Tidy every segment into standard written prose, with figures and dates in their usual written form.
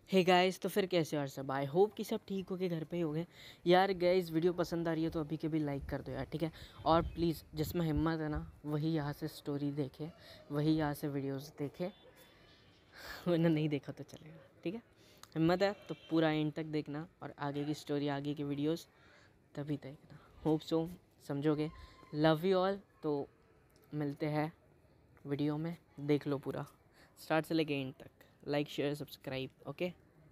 Hey guys, तो फिर कैसे हो यार सब। आई होप कि सब ठीक हो के घर पे ही हो गए यार। गाइस वीडियो पसंद आ रही है तो अभी के भी लाइक कर दो यार, ठीक है। और प्लीज़ जिसमें हिम्मत है ना वही यहाँ से स्टोरी देखे, वही यहाँ से वीडियोस देखे, वरना नहीं देखा तो चलेगा, ठीक है। हिम्मत है तो पूरा एंड तक देखना और आगे की स्टोरी, आगे के वीडियोस तभी देखना। होप सो समझोगे। Love you all. तो मिलते हैं वीडियो में, देख लो पूरा स्टार्ट से लेके एंड तक। Like share subscribe, okay.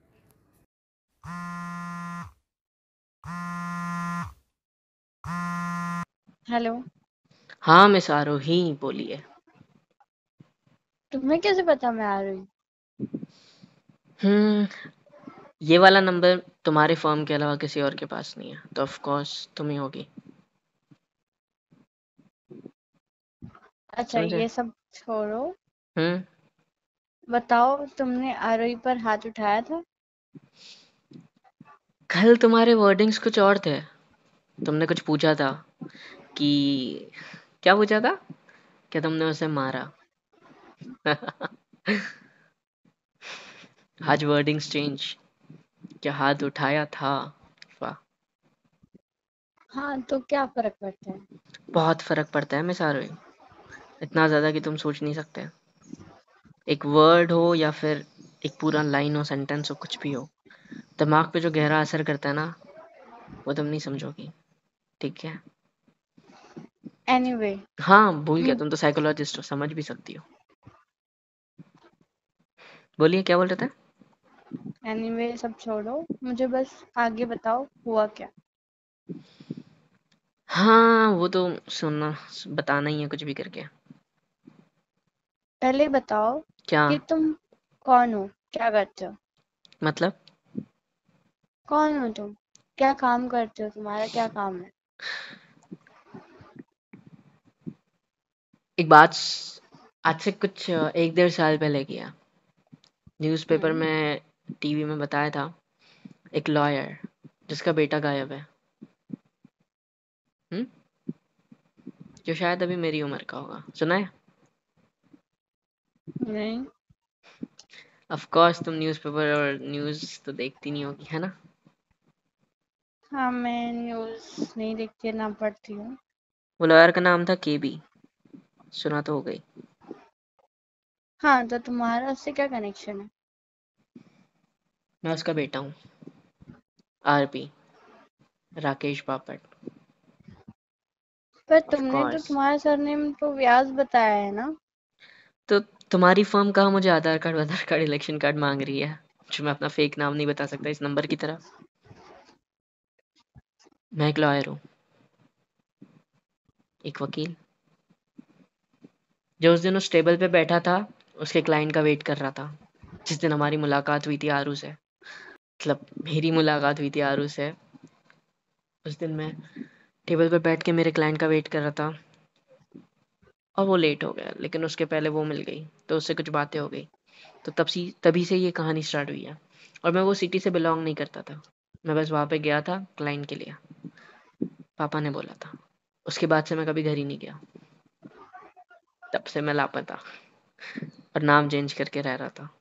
Hello. हाँ मिस आरोही, बोलिए। तुम्हें कैसे पता मैं आ रही हूँ? हम्म ये वाला नंबर तुम्हारे फर्म के अलावा किसी और के पास नहीं है, तो ऑफ कोर्स तुम ही होगी। अच्छा, समझे? ये सब छोड़ो। हम्म बताओ, तुमने आरोही पर हाथ उठाया था? कल तुम्हारे वर्डिंग्स कुछ और थे। तुमने कुछ पूछा था कि, क्या पूछा था? क्या तुमने उसे मारा? आज वर्डिंग्स चेंज। क्या हाथ उठाया था? वाह। हाँ, तो क्या फर्क पड़ता है? बहुत फर्क पड़ता है मिस आरोही, इतना ज्यादा कि तुम सोच नहीं सकते। एक वर्ड हो या फिर एक पूरा लाइन हो, सेंटेंस हो, कुछ भी हो, दिमाग पे जो गहरा असर करता है ना, वो तुम नहीं समझोगी, ठीक है। एनीवे, हाँ भूल गया, तुम तो साइकोलॉजिस्ट हो, समझ भी सकती हो। बोलिए क्या बोल रहे थे? सब छोड़ो, मुझे बस आगे बताओ हुआ क्या। हाँ वो तो सुनना, बताना ही है कुछ भी करके। पहले बताओ क्या कि तुम कौन हो, क्या करते हो? मतलब? कौन हो तुम? क्या काम करते हो? तुम्हारा क्या काम है? एक बात आज से कुछ 1 1.5 साल पहले किया, न्यूज़पेपर हम्म। में, टीवी में बताया था। एक लॉयर जिसका बेटा गायब है, हम्म जो शायद अभी मेरी उम्र का होगा, सुना है? नहीं। ऑफ कोर्स तुम न्यूज़पेपर और न्यूज़ तो देखती नहीं होगी, है ना। हाँ, मैं न्यूज़ नहीं देखती, ना पढ़ती हूँ। वो लॉयर का नाम था केबी, सुना तो हो गई। हाँ, तो तुम्हारा उससे क्या कनेक्शन है? मैं उसका बेटा हूँ, आरपी, राकेश बापट। पर ऑफ तुमने तो कोर्स। तुम्हारा सरनेम तो व्यास बताया है ना? तो तुम्हारी फर्म कहाँ मुझे आधार कार्ड इलेक्शन कार्ड मांग रही है, जो मैं अपना फेक नाम नहीं बता सकता इस नंबर की तरह। मैं एक लॉयर हूँ, एक वकील, जो उस दिन उस टेबल पे बैठा था, उसके क्लाइंट का वेट कर रहा था। जिस दिन हमारी मुलाकात हुई थी आरू से, मतलब मेरी मुलाकात हुई थी आरू से, उस दिन मैं टेबल पे बैठ के मेरे क्लाइंट का वेट कर रहा था। और वो लेट हो गया, लेकिन उसके पहले वो मिल गई, तो उससे कुछ बातें हो गई। तो तभी से ये कहानी स्टार्ट हुई है। और मैं वो सिटी से बिलोंग नहीं करता था, मैं बस वहाँ पे गया था क्लाइंट के लिए, पापा ने बोला था। उसके बाद से मैं कभी घर ही नहीं गया, तब से मैं लापता और नाम चेंज करके रह रहा था।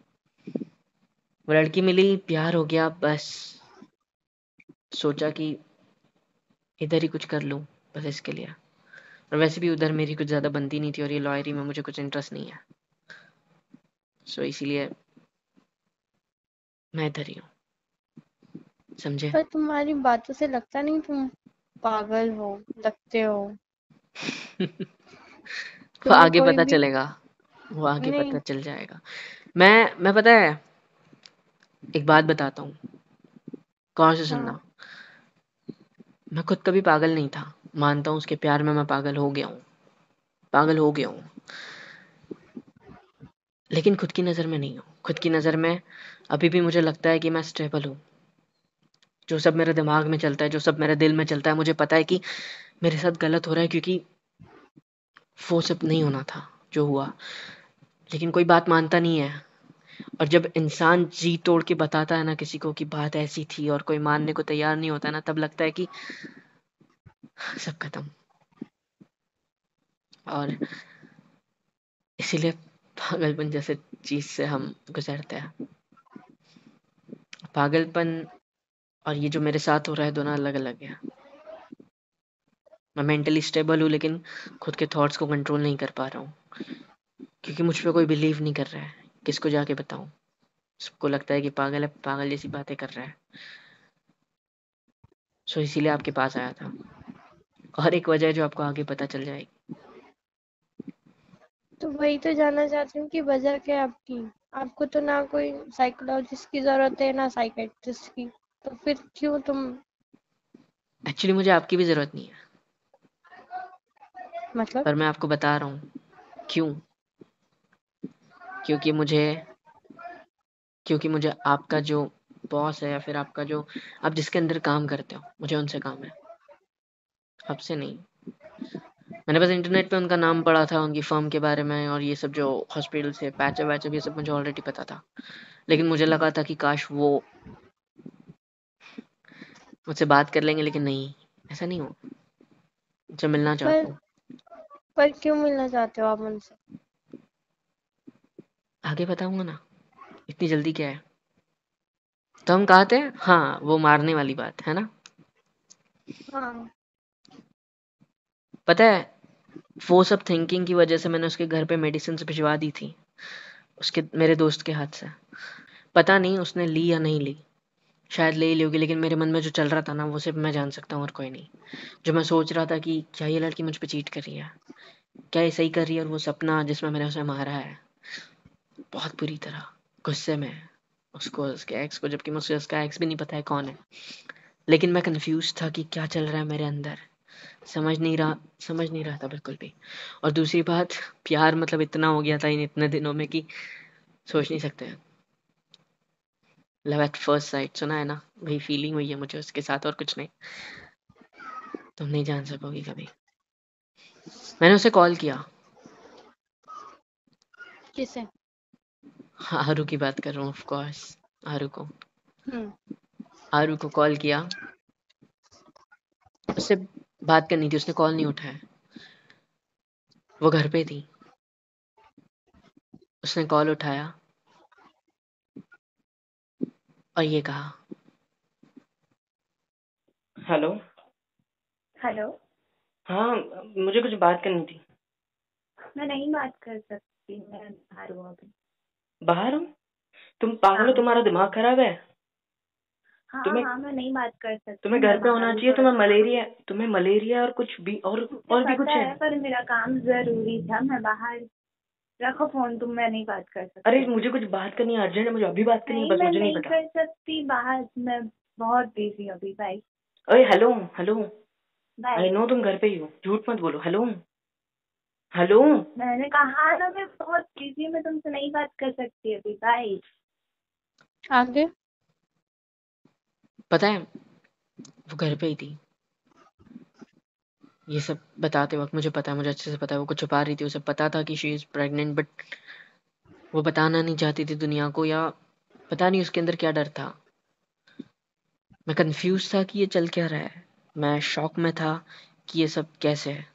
वो लड़की मिली, प्यार हो गया, बस सोचा कि इधर ही कुछ कर लूँ, बस इसके लिए। और वैसे भी उधर मेरी कुछ ज़्यादा बनती नहीं थी और ये लॉयरी में मुझे कुछ इंटरेस्ट नहीं है, सो इसीलिए मैं इधर ही हूँ, समझे? पर तुम्हारी बातों से लगता नहीं तुम पागल हो, लगते हो। वो तुम्हें आगे कोई पता भी चलेगा, वो आगे नहीं। पता चल जाएगा। मैं पता है, एक बात बताता हूँ, कौन से सुनना। हाँ। मैं खुद कभी पागल नहीं था, मानता हूँ उसके प्यार में मैं पागल हो गया हूँ, पागल हो गया हूँ, लेकिन खुद की नज़र में नहीं हूँ। खुद की नज़र में अभी भी मुझे लगता है कि मैं स्टेबल हूँ। जो सब मेरे दिमाग में चलता है, जो सब मेरे दिल में चलता है, मुझे पता है कि मेरे साथ गलत हो रहा है, क्योंकि वो सब नहीं होना था जो हुआ। लेकिन कोई बात मानता नहीं है। और जब इंसान जी तोड़ के बताता है ना किसी को कि बात ऐसी थी और कोई मानने को तैयार नहीं होता ना, तब लगता है कि सब खत्म। और इसीलिए पागलपन जैसे चीज से हम गुजरते हैं। पागलपन और ये जो मेरे साथ हो रहा है दोनों अलग अलग है। मैं मेंटली स्टेबल हूँ लेकिन खुद के थॉट्स को कंट्रोल नहीं कर पा रहा हूँ, क्योंकि मुझ पे कोई बिलीव नहीं कर रहा है। किसको जाके बताऊँ? सबको लगता है कि पागल है, पागल जैसी बातें कर रहा है। सो इसीलिए आपके पास आया था, और एक वजह है जो आपको आगे पता चल जाएगी। तो वही तो जानना चाहती हूँ कि वजह क्या है आपकी। आपको तो ना कोई साइकोलॉजिस्ट की जरूरत है ना साइकेट्रिस्ट की, तो फिर क्यों तुम एक्चुअली मुझे आपकी भी ज़रूरत नहीं है, मतलब। पर मैं आपको बता रहा हूँ क्यों। क्योंकि मुझे क्योंकि मुझे आपका जो बॉस है या फिर आपका जो आप जिसके अंदर काम करते हो, मुझे उनसे काम है, आपसे नहीं। मैंने बस इंटरनेट पे उनका नाम पढ़ा था, उनकी फर्म के बारे में, और ये सब जो हॉस्पिटल से पैचअप वैचअप ये सब मुझे ऑलरेडी पता था। लेकिन मुझे लगा था कि काश वो मुझसे बात कर लेंगे, लेकिन नहीं, ऐसा नहीं हुआ। मुझसे मिलना चाहता पर हूँ। पर क्यों मिलना चाहते हो आप उनसे? आगे बताऊंगा ना, इतनी जल्दी क्या है। तो हम कहा थे, हाँ, वो मारने वाली बात है ना। हाँ। पता है, वो सब थिंकिंग की वजह से मैंने उसके घर पे मेडिसिन भिजवा दी थी, उसके मेरे दोस्त के हाथ से। पता नहीं उसने ली या नहीं ली, शायद ले ही ली होगी, लेकिन मेरे मन में जो चल रहा था ना वो सिर्फ मैं जान सकता हूँ और कोई नहीं। जो मैं सोच रहा था कि क्या ये लड़की मुझ पे चीट कर रही है, क्या ये सही कर रही है, और वो सपना जिसमें मैंने उसे मारा है बहुत बुरी तरह, गुस्से में, उसको, उसके एक्स को, जबकि मुझे उसका एक्स भी नहीं पता है कौन है। लेकिन मैं कंफ्यूज था कि क्या चल रहा है मेरे अंदर, समझ नहीं रहा था बिल्कुल भी। और दूसरी बात, प्यार मतलब इतना हो गया था इन इतने दिनों में कि सोच नहीं सकते। लव एट फर्स्ट साइट सुना है ना, वही फीलिंग हुई है मुझे उसके साथ, और कुछ नहीं। तुम नहीं जान सकोगी कभी। मैंने उसे कॉल किया। किसे? हाँ, आरू की बात कर रहा हूँ, ऑफ कोर्स। आरू को हम्म। आरू को कॉल किया, उससे बात करनी थी, उसने कॉल नहीं उठाया। वो घर पे थी, उसने कॉल उठाया और ये कहा, हेलो। हेलो। हाँ, मुझे कुछ बात करनी थी। मैं नहीं बात कर सकती, मैं बाहर हूँ अभी। बाहर हूँ? तुम पागल हो, हाँ तुम्हारा दिमाग खराब है? हाँ तुम्हें हाँ, मैं नहीं बात कर सकती, तुम्हें घर मैं पे बाहर होना हूँ चाहिए। थोड़ा सा काम। तुम्हें मलेरिया और कुछ भी, मुझे और भी पता कुछ है। है पर मेरा काम जरूरी था, मैं बाहर। रखो फोन तुम, मैं नहीं बात कर अरे सकती अभी। मुझे कुछ बात करनी है, अर्जेंट है, मुझे अभी बात करनी है, नहीं, बस मैं मुझे नहीं नहीं पता। कर सकती बाहर, मैं बहुत बिजी हूँ अभी। बाय। अरे hello, hello. Bye. I know तुम घर पे ही हो, झूठ मत बोलो। Hello, hello. मैंने कहा ना मैं बहुत बिजी हूँ, मैं तुमसे नहीं बात कर सकती अभी। बाय। आगे। पता है, वो घर पे ही थी। ये सब बताते वक्त मुझे पता है, मुझे अच्छे से पता है वो कुछ छुपा रही थी। उसे पता था कि शी इज प्रेग्नेंट, बट वो बताना नहीं चाहती थी दुनिया को, या पता नहीं उसके अंदर क्या डर था। मैं कंफ्यूज था कि ये चल क्या रहा है। मैं शॉक में था कि ये सब कैसे है।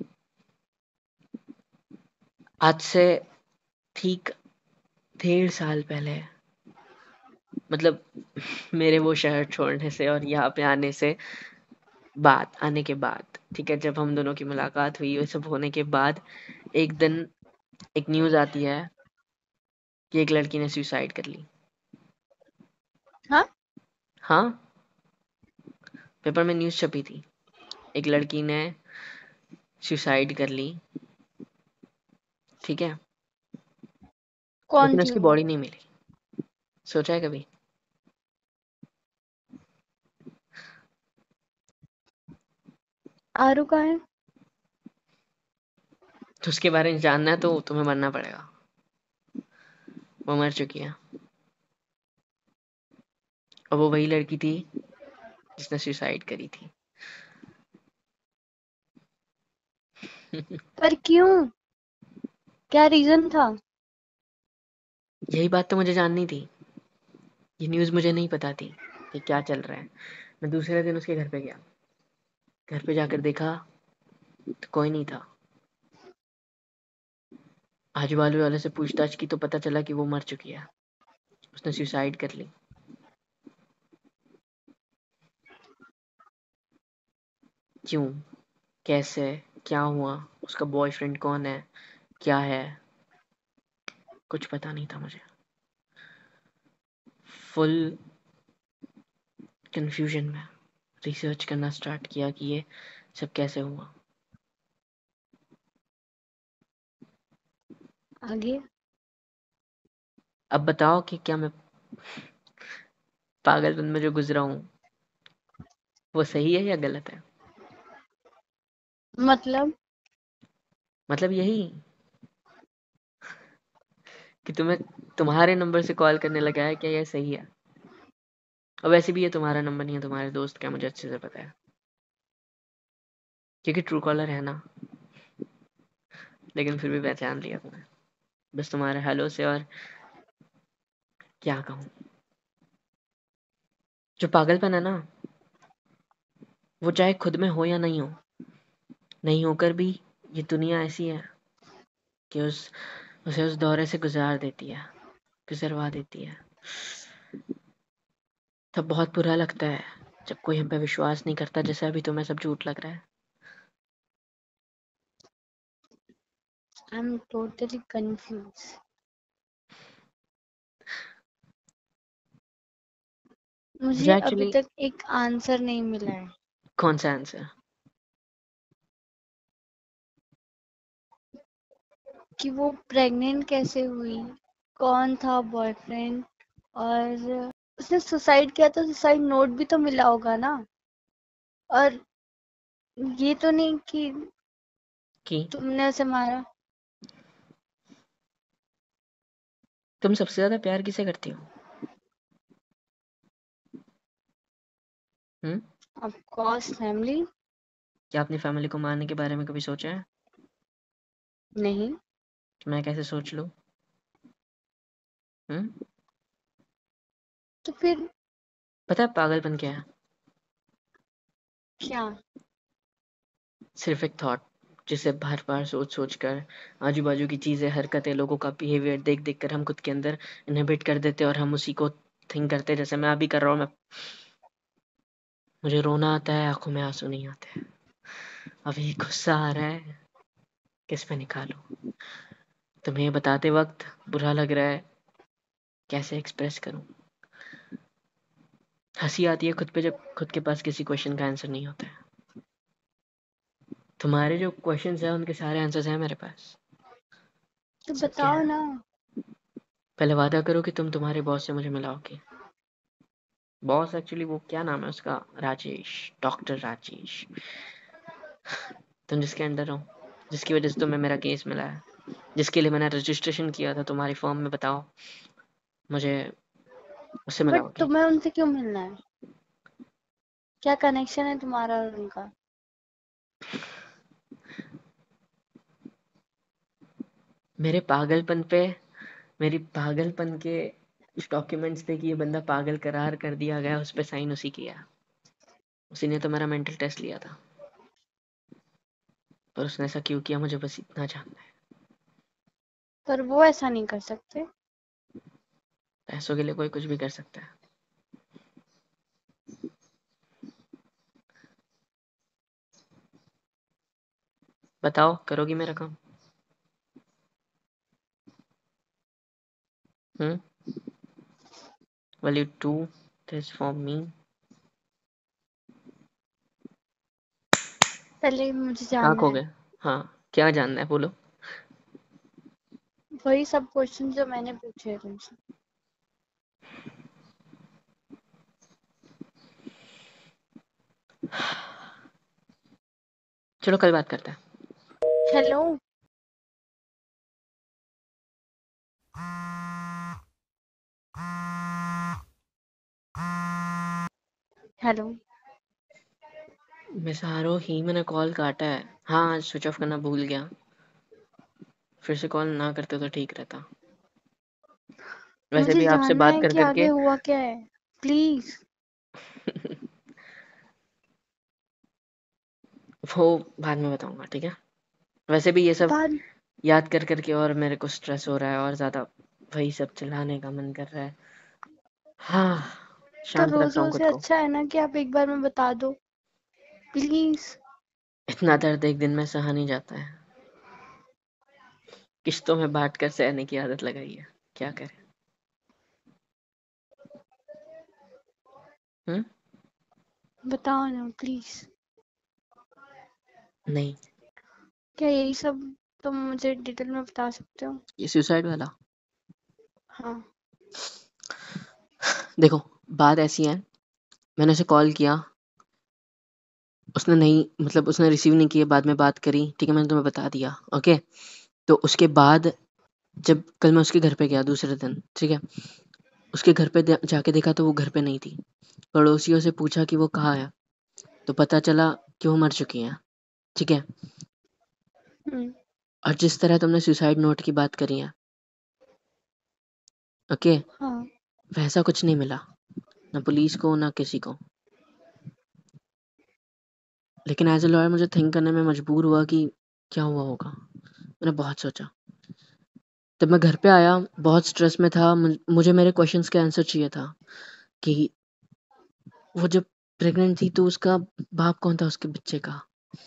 आज से ठीक 1.5 साल पहले, मतलब मेरे वो शहर छोड़ने से और यहाँ पे आने के बाद, ठीक है, जब हम दोनों की मुलाकात हुई, ये सब होने के बाद, एक दिन एक न्यूज़ आती है कि एक लड़की ने सुसाइड कर ली। हाँ। हाँ, पेपर में न्यूज़ छपी थी, एक लड़की ने सुसाइड कर ली, ठीक है, कौन लेकिन थी उसकी वो? बॉडी नहीं मिली। सोचा है कभी? आरू कहाँ है? तो उसके बारे में जानना है तो तुम्हें मरना पड़ेगा। वो मर चुकी है, और वो वही लड़की थी जिसने सुसाइड करी थी। पर क्यों? क्या रीजन था? यही बात तो मुझे जाननी थी। ये न्यूज़ मुझे नहीं पता थी कि क्या चल रहा है। मैं दूसरे दिन उसके घर पे गया, घर पे जाकर देखा तो कोई नहीं था। आजू बाजू वाले से पूछताछ की तो पता चला कि वो मर चुकी है, उसने सुसाइड कर ली। क्यों, कैसे, क्या हुआ, उसका बॉयफ्रेंड कौन है, क्या है, कुछ पता नहीं था मुझे। फुल कंफ्यूजन में रिसर्च करना स्टार्ट किया कि ये सब कैसे हुआ। आगे? अब बताओ कि क्या मैं पागलपन में जो गुजरा हूँ वो सही है या गलत है। मतलब मतलब यही कि तुम्हें तुम्हारे नंबर से कॉल करने लगा है, क्या ये सही है। और वैसे भी ये तुम्हारा नंबर नहीं है, तुम्हारे दोस्त का, मुझे अच्छे से पता है क्योंकि ट्रू कॉलर है ना। लेकिन फिर भी पहचान लिया तुम्हें बस तुम्हारे हेलो से। और क्या कहूँ, जो पागलपन है ना, वो चाहे खुद में हो या नहीं हो, नहीं होकर भी ये दुनिया ऐसी है कि उसे उस दौरे से गुजरवा देती है। तब बहुत बुरा लगता है जब कोई हम पे विश्वास नहीं करता, जैसे अभी तुम्हें सब झूठ लग रहा है। I am totally confuse. मुझे मुझे अभी एक्चुअली तक एक आंसर नहीं मिला है कौन सा आंसर। कि वो प्रेग्नेंट कैसे हुई, कौन था बॉयफ्रेंड, और उसने सुसाइड किया तो सुसाइड नोट भी तो मिला होगा ना। और ये तो नहीं कि कि तुमने उसे मारा। तुम सबसे ज्यादा प्यार किसे करती हो। हम्म। Of course family. क्या अपनी फैमिली को मारने के बारे में कभी सोचा है नहीं। कि मैं कैसे सोच लूं। हम्म। तो फिर पता है पागलपन क्या है। क्या? सिर्फ एक थॉट जिसे बार बार सोच सोच कर, आजू बाजू की चीजें, हरकतें, लोगों का बिहेवियर देख देख कर हम खुद के अंदर इनहिबिट कर देते और हम उसी को थिंक करते, जैसे मैं अभी कर रहा हूँ। मुझे रोना आता है, आंखों में आंसू नहीं आते। अभी गुस्सा आ रहा है, किस पे निकालूं। तुम्हें ये बताते वक्त बुरा लग रहा है, कैसे एक्सप्रेस करूं। हंसी आती है खुद पे जब खुद के पास किसी क्वेश्चन का आंसर नहीं होता है। तुम्हारे जो क्वेश्चंस हैं उनके सारे आंसर्स हैं मेरे पास। तो सब क्या बताओ है। ना। पहले वादा करो कि तुम तुम्हारे बॉस से मुझे मिलाओगे। बॉस एक्चुअली वो क्या नाम है उसका, राजेश, डॉक्टर राजेश। तुम जिसके अंडर हो, जिसकी वजह से तुम्हें मेरा केस मिला है, जिसके लिए मैंने रजिस्ट्रेशन किया था तुम्हारी फॉर्म में, बताओ मुझे उससे बट मिलाओगे। तुम्हें उनसे क्यों मिलना है? क्या कनेक्शन है तुम्हारा और उनका? मेरे पागलपन पे, मेरी पागलपन के डॉक्यूमेंट्स थे कि ये बंदा पागल करार कर दिया गया, उस पे साइन उसी किया। उसी ने तो मेरा मेंटल टेस्ट लिया था। पर उसने ऐसा क्यों किया मुझे बस इतना जानना है। पर वो ऐसा नहीं कर सकते। पैसों के लिए कोई कुछ भी कर सकता है। बताओ करोगी मेरा काम। Will you do this for me? पहले मुझे कहाँ जानना खो है गए। हाँ, क्या जानना है बोलो। वही सब क्वेश्चन जो मैंने पूछे हैं तुमसे। चलो कल बात करते हैं। हेलो। हेलो। मिसारो ही मैंने कॉल काटा है। हाँ, स्विच ऑफ करना भूल गया। फिर से कॉल ना करते तो ठीक रहता। वैसे मुझे भी आपसे जानना बात है कर कि आगे करके हुआ क्या है, प्लीज। वो बाद में बताऊंगा, ठीक है। वैसे भी ये सब बाद याद कर करके और मेरे को स्ट्रेस हो रहा है और ज्यादा वही सब चिल्लाने का मन कर रहा है। हाँ, तो शांत रोज रखता हूँ रोज खुद से को। अच्छा है ना कि आप एक बार में बता दो, प्लीज। इतना दर्द एक दिन में सहा नहीं जाता है। किश्तों में बांट कर सहने की आदत लगाई है, क्या करें। बताओ ना प्लीज। नहीं, क्या यही सब तुम मुझे डिटेल में बता सकते हो? ये सुसाइड वाला। हाँ। देखो, बात ऐसी है, मैंने उसे कॉल किया, उसने नहीं, मतलब उसने रिसीव नहीं किया, बाद में बात करी, ठीक है, मैंने तुम्हें बता दिया, ओके। तो उसके बाद जब कल मैं उसके घर पे गया दूसरे दिन, ठीक है, उसके घर पे जाके देखा तो वो घर पे नहीं थी। पड़ोसियों से पूछा कि वो कहाँ है, तो पता चला कि वो मर चुकी है, ठीक है। हम्म। और जिस तरह तुमने सुसाइड नोट की बात करी है, ओके, हाँ। वैसा कुछ नहीं मिला, ना पुलिस को ना किसी को। लेकिन एज ए लॉयर मुझे थिंक करने में मजबूर हुआ कि क्या हुआ होगा। मैंने बहुत सोचा। तब मैं घर पे आया, बहुत स्ट्रेस में था, मुझे मेरे क्वेश्चंस के आंसर चाहिए था कि वो जब प्रेग्नेंट थी तो उसका बाप कौन था उसके बच्चे का,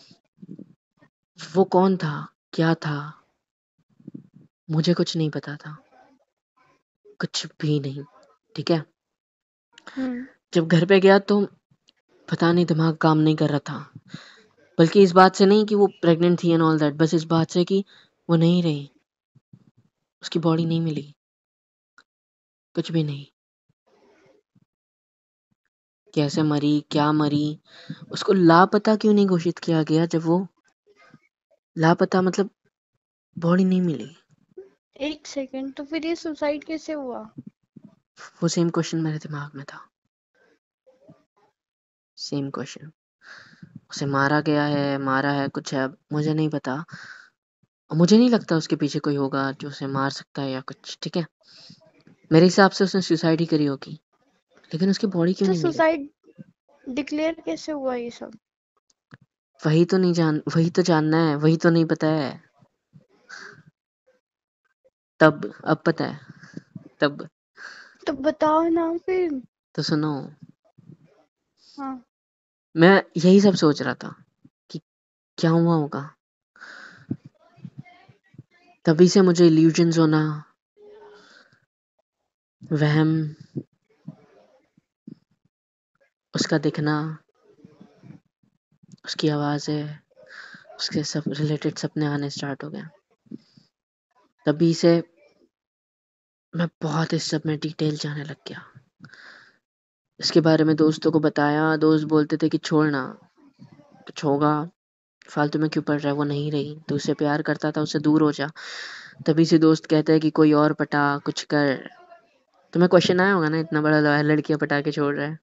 वो कौन था, क्या था, मुझे कुछ नहीं पता था, कुछ भी नहीं, ठीक है। हम्म। जब घर पे गया तो पता नहीं दिमाग काम नहीं कर रहा था, बल्कि इस बात से नहीं कि वो प्रेग्नेंट थी एंड ऑल दैट, बस इस बात से कि वो नहीं रही, उसकी बॉडी नहीं मिली, कुछ भी नहीं, कैसे मरी, क्या मरी, उसको लापता क्यों नहीं घोषित किया गया जब वो लापता, मतलब बॉडी नहीं मिली। एक सेकंड, तो फिर ये सुसाइड कैसे हुआ? वो सेम क्वेश्चन मेरे दिमाग में था, सेम क्वेश्चन। उसे मारा गया है, मारा है, कुछ है, मुझे नहीं पता, और मुझे नहीं लगता उसके पीछे कोई होगा जो उसे मार सकता है या कुछ, ठीक है। मेरे हिसाब से उसने सुसाइड ही करी होगी, लेकिन उसकी बॉडी क्यों तो नहीं मिली। सुसाइड डिक्लेयर कैसे हुआ ये सब? वही तो जानना है, वही तो नहीं पता है। तब अब पता है, तब। तो बताओ ना फिर। तो सुनो, हाँ। मैं यही सब सोच रहा था कि क्या हुआ होगा, तभी से मुझे इल्यूजन्स होना, वहम, उसका दिखना, उसकी आवाज़ें, उसके सब रिलेटेड सपने आने स्टार्ट हो गए। तभी से मैं बहुत इस सब में डिटेल जाने लग गया। इसके बारे में दोस्तों को बताया, दोस्त बोलते थे कि छोड़ना, कुछ होगा, फालतू में क्यों पड़ रहा है, वो नहीं रही, तो उससे प्यार करता था, उससे दूर हो जा। तभी से दोस्त कहते हैं कि कोई और पटा, कुछ कर। तुम्हें क्वेश्चन आया होगा ना, इतना बड़ा लॉयर लड़कियां पटा के छोड़ रहा है।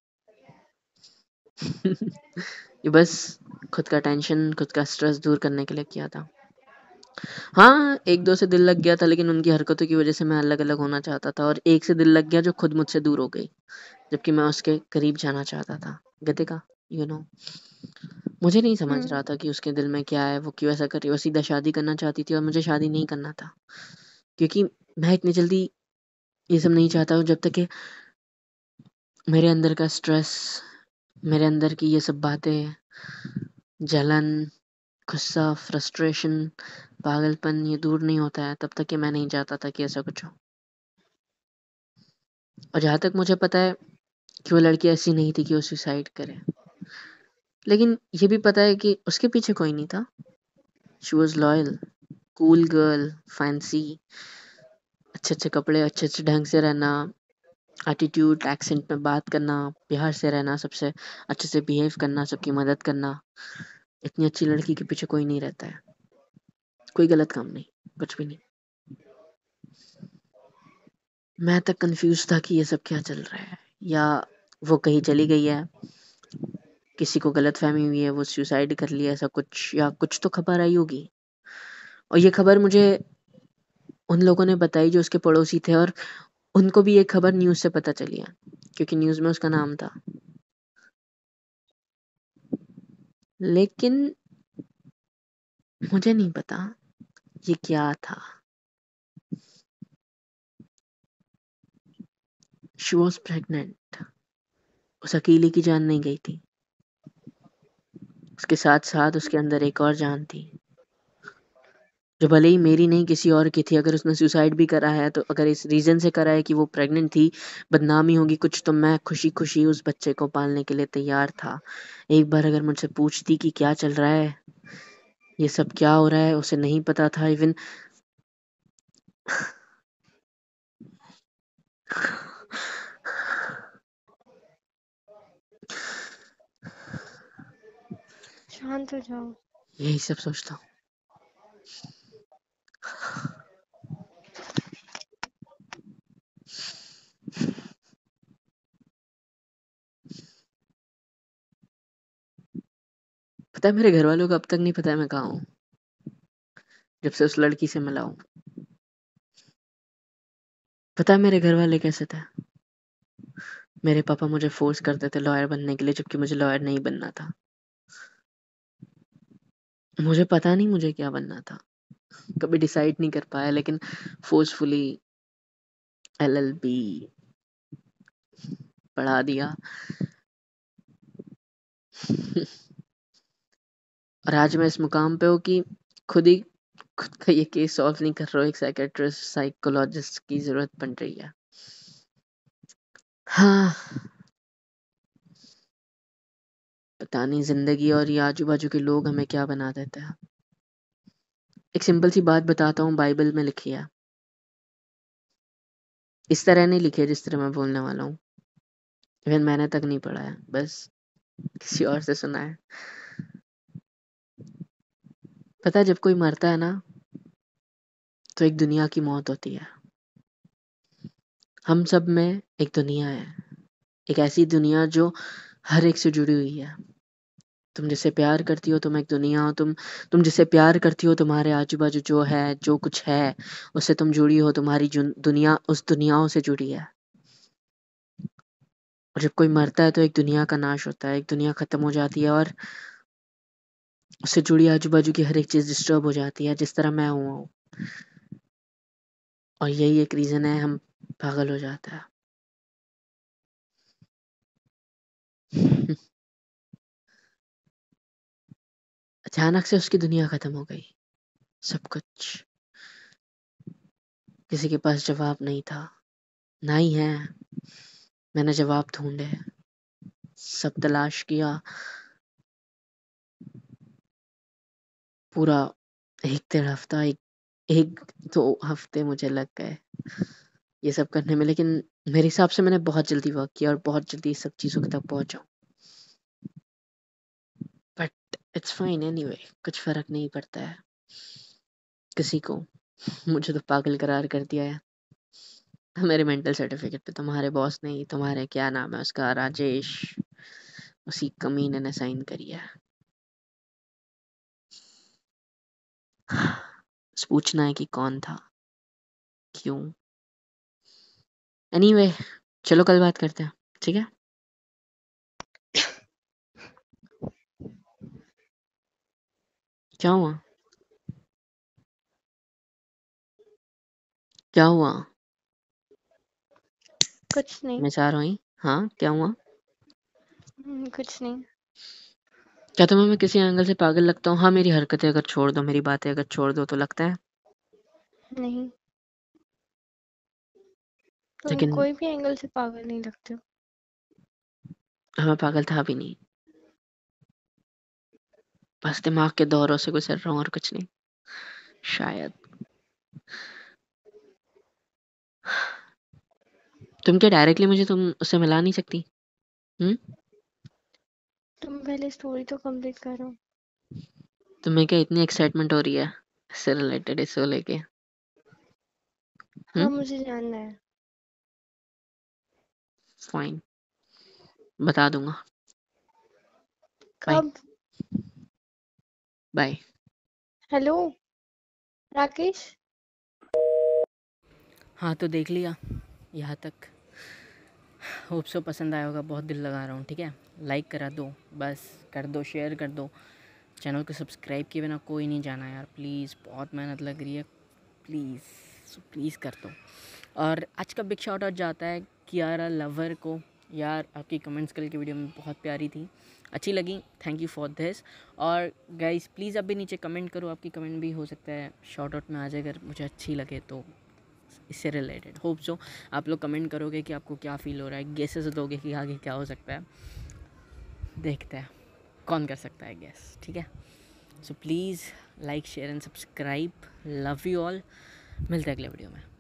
ये बस खुद का टेंशन, खुद का स्ट्रेस दूर करने के लिए किया था। हाँ, एक दो से दिल लग गया था, लेकिन उनकी हरकतों की वजह से मैं अलग अलग होना चाहता था, और एक से दिल लग गया जो खुद मुझसे दूर हो गई, जबकि मैं उसके करीब जाना चाहता था। गधे का, यू नो। मुझे नहीं समझ रहा हम्म। था कि उसके दिल में क्या है, वो क्यों ऐसा कर रही है। वो सीधा शादी करना चाहती थी और मुझे शादी नहीं करना था, क्योंकि मैं इतनी जल्दी ये सब नहीं चाहता हूँ। जब तक कि मेरे अंदर का स्ट्रेस, मेरे अंदर की ये सब बातें, जलन, गुस्सा, फ्रस्ट्रेशन, पागलपन, ये दूर नहीं होता है, तब तक कि मैं नहीं चाहता था कि ऐसा कुछ हो। और जहाँ तक मुझे पता है कि वो लड़की ऐसी नहीं थी कि वो सुसाइड करे, लेकिन ये भी पता है कि उसके पीछे कोई नहीं था। She was loyal, cool girl, fancy, अच्छे अच्छे कपड़े, अच्छे अच्छे ढंग से रहना, एटीट्यूड, एक्सेंट में बात करना, प्यार से रहना, सबसे अच्छे से बिहेव करना, सबकी मदद करना। इतनी अच्छी लड़की के पीछे कोई नहीं रहता है, कोई गलत काम नहीं, कुछ भी नहीं। मैं तक कंफ्यूज था कि ये सब क्या चल रहा है, या वो कहीं चली गई है, किसी को गलत फहमी हुई है, वो सुसाइड कर लिया, ऐसा कुछ, या कुछ तो खबर आई होगी। और ये खबर मुझे उन लोगों ने बताई जो उसके पड़ोसी थे, और उनको भी ये खबर न्यूज़ से पता चली है, क्योंकि न्यूज़ में उसका नाम था। लेकिन मुझे नहीं पता ये क्या था। She was pregnant. उस अकेले की जान नहीं गई थी, उसके साथ-साथ उसके अंदर एक और जान थी, जो भले ही मेरी नहीं किसी और की थी। अगर उसने सुसाइड भी करा है तो अगर इस रीज़न से करा है कि वो प्रेग्नेंट थी, बदनामी होगी कुछ, तो मैं खुशी-खुशी उस बच्चे को पालने के लिए तैयार था। एक बार अगर मुझसे पूछती कि क्या चल रहा है, ये सब क्या हो रहा है, उसे नहीं पता था इवन। शांत हो जाओ। यही सब सोचता हूँ। पता है मेरे घर वालों को अब तक नहीं पता है मैं कहाँ हूँ, जब से उस लड़की से मिला हूँ। पता है मेरे घर वाले कैसे थे? मेरे पापा मुझे फोर्स करते थे लॉयर बनने के लिए, जबकि मुझे लॉयर नहीं बनना था। मुझे पता नहीं मुझे क्या बनना था, कभी डिसाइड नहीं कर पाया, लेकिन फोर्सफुली एलएलबी पढ़ा दिया। और आज मैं इस मुकाम पे हूँ कि खुद का ये केस सॉल्व नहीं कर रहा हूँ। एक साइकेट्रिस्ट, साइकोलॉजिस्ट की जरूरत पड़ रही है। हाँ, पता नहीं जिंदगी और ये आजू बाजू के लोग हमें क्या बना देते हैं। एक सिंपल सी बात बताता हूँ, बाइबल में लिखी है। इस तरह नहीं लिखी है जिस तरह मैं बोलने वाला हूँ, इवन मैंने तक नहीं पढ़ा है, बस किसी और से सुना है। पता है जब कोई मरता है ना, तो एक दुनिया की मौत होती है। हम सब में एक दुनिया है, एक ऐसी दुनिया जो हर एक से जुड़ी हुई है। तुम जिससे प्यार करती हो, तुम एक दुनिया हो। तुम जिससे प्यार करती हो, तुम्हारे आजू बाजू जो है, जो कुछ है, उससे तुम जुड़ी हो। तुम्हारी दुनिया उस दुनियाओं से जुड़ी है। और जब कोई मरता है तो एक दुनिया का नाश होता है, एक दुनिया खत्म हो जाती है, और उससे जुड़ी आजू बाजू की हर एक चीज डिस्टर्ब हो जाती है, जिस तरह मैं हुआ हूँ। और यही एक रीजन है हम पागल हो जाता है। अचानक से उसकी दुनिया खत्म हो गई, सब कुछ। किसी के पास जवाब नहीं था, ना ही है। मैंने जवाब ढूंढे, सब तलाश किया। पूरा एक डेढ़ हफ्ता, एक दो हफ्ते मुझे लग गए ये सब करने में, लेकिन मेरे हिसाब से मैंने बहुत जल्दी वर्क किया और बहुत जल्दी सब चीज़ों तक पहुंचा। बट इट्स फाइन एनीवे, कुछ फर्क नहीं पड़ता है किसी को। मुझे तो पागल करार कर दिया है। मेरे मेंटल सर्टिफिकेट पे तुम्हारे बॉस ने, तुम्हारे क्या नाम है उसका, राजेश, उसी कमीने ने साइन करी है। बस पूछना है कि कौन था, क्यों। एनीवे, चलो कल बात करते हैं, ठीक है? क्या हुआ? क्या हुआ? कुछ नहीं। मैं चाह रहा हूँ। हाँ, क्या हुआ? कुछ नहीं। क्या तुम्हें मैं किसी एंगल से पागल लगता हूँ? हाँ, मेरी हरकतें अगर छोड़ दो, मेरी बातें अगर छोड़ दो, तो लगता है। नहीं, तुम लेकिन कोई भी एंगल से पागल नहीं लगते हो। मैं पागल था भी नहीं, बस दिमाग के दौरों से गुजर रहा हूँ और कुछ नहीं, शायद। तुम क्या डायरेक्टली मुझे तुम उससे मिला नहीं सकती? हम्म? तुम पहले स्टोरी तो कंप्लीट करो। तुम्हें क्या इतनी एक्साइटमेंट हो रही है इससे रिलेटेड, इसको लेके? हाँ, मुझे जानना है। फाइन, बता दूंगा। बाय। कब? बाय। हेलो राकेश। हाँ, तो देख लिया यहाँ तक। होप सो पसंद आया होगा, बहुत दिल लगा रहा हूँ, ठीक है? लाइक करा दो, बस कर दो, शेयर कर दो। चैनल को सब्सक्राइब किए बिना कोई नहीं जाना यार, प्लीज़, बहुत मेहनत लग रही है, प्लीज़ प्लीज़ कर दो। और आज का बिग शाउट आउट जाता है कियारा लवर को, यार आपकी कमेंट्स कल की वीडियो में बहुत प्यारी थी, अच्छी लगी, थैंक यू फॉर दिस। और गाइस प्लीज़ अब भी नीचे कमेंट करो, आपकी कमेंट भी हो सकता है शॉर्ट आउट में आ जाए अगर मुझे अच्छी लगे तो, इससे रिलेटेड होप सो आप लोग कमेंट करोगे कि आपको क्या फ़ील हो रहा है, गेसेस दोगे कि आगे क्या हो सकता है, देखते हैं कौन कर सकता है गेस, ठीक है। So please like share and subscribe, love you all, मिलते हैं अगले वीडियो में।